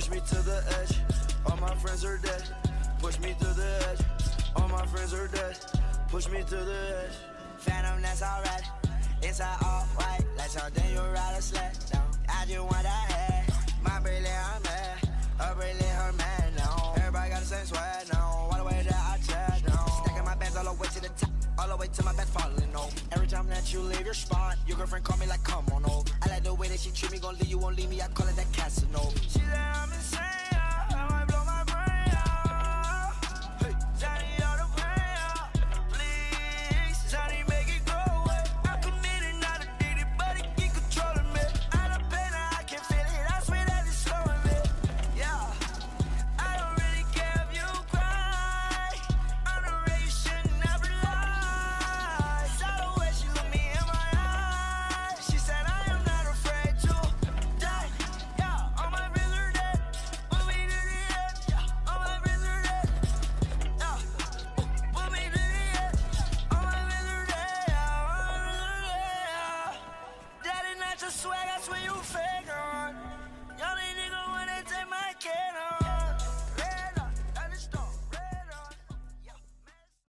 Push me to the edge, all my friends are dead. Push me to the edge, all my friends are dead. Push me to the edge. Phantom, that's alright. Inside all white, like something you ride a sled down. I just want that head. My brilliant, I'm mad. Her brilliant, her man now. Everybody got the same swag now. All the way that I chat now. Stacking my bands all the way to the top. All the way to my bed falling over. Every time that you leave your spot, your girlfriend call me like, come on over. I like the way that she treat me, gon' leave you, won't leave me, I call it that Casanova.